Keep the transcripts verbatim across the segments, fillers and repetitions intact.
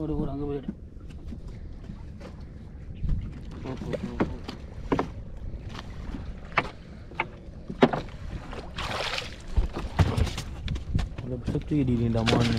ஒரு ஒரு அங்கே போயிடு சுற்றி இடிடாமான்னு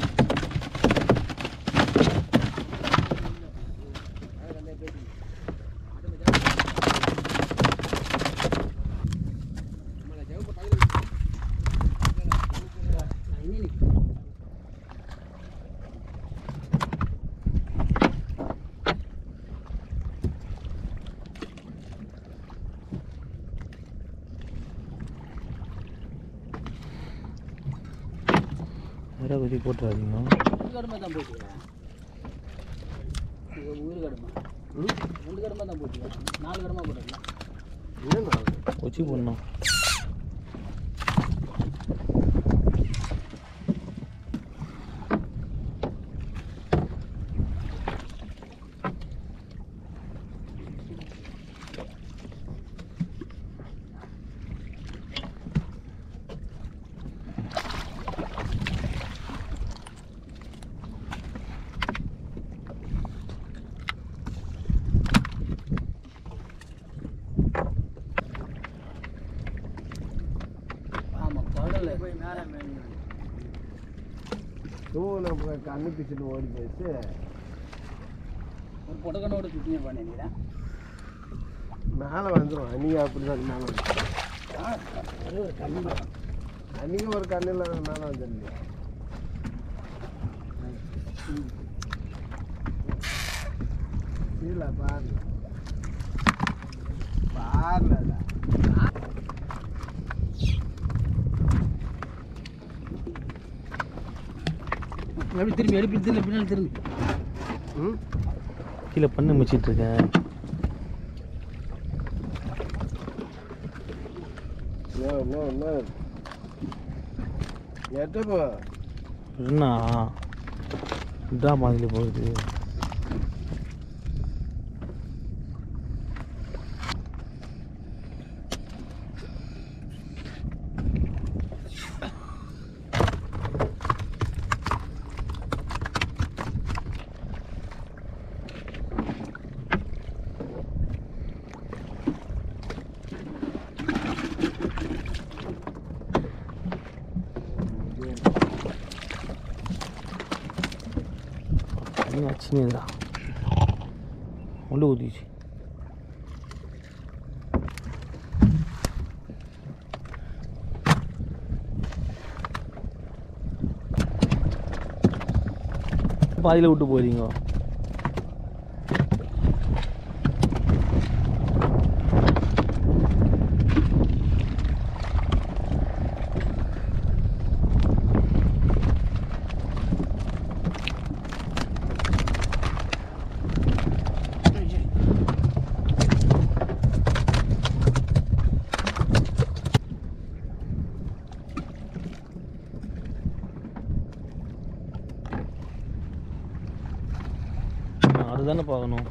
வேற குதி போட்டுறாதீங்க. கடமை தான் போட்டுக்கிறேன். உயிர் கடமை ரெண்டு கடமை தான் போட்டுக்கிறேன். நாலு கடமை போட்டுக்கலாம். கொச்சி போடணும். கண்ணு பிச்சுட்டு ஓடி போயிட்டு ஒரு புடக்கனோட சுற்றி பண்ணிக்கிறேன். மேலே வந்துடும். அன்றைக்கி அப்படி தான் மேலே வந்து ஒரு கண்ணு அன்றைக்கி ஒரு கண்ணில் மேலே வந்துடுங்க. இல்லை பாருங்க பாருல அப்படி திரும்பி எடுப்பி திரும்ப பின்னாடி திரும்பி ம் கீழே பண்ணு மிச்சிட்டு இருக்கேன். என்ன இதான் மாதிரி போகுது. వచ్చిందిరా ఒళ్ళు తీసి பாதியில் விட்டு போறீங்க. அதுதானே பார்க்கணும்.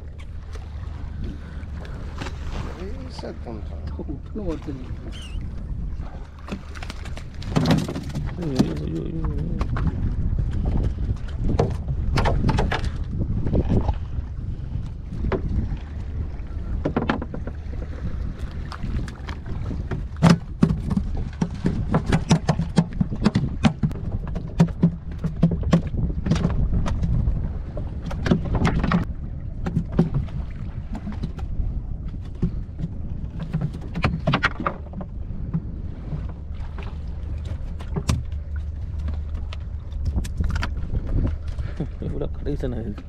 இவ்வளோ கடைசன இது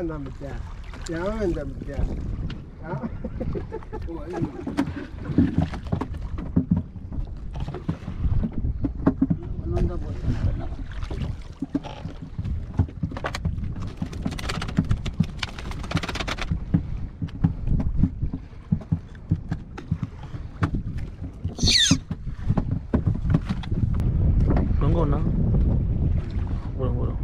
வந்தான் பத்தியா எவன் வந்தான் பத்தியா Nunggu burung burung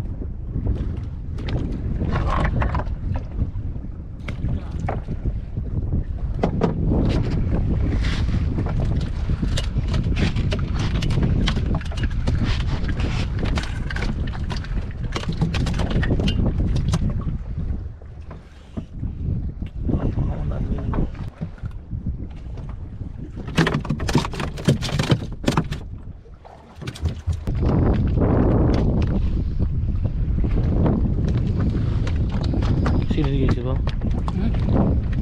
sini guys bang.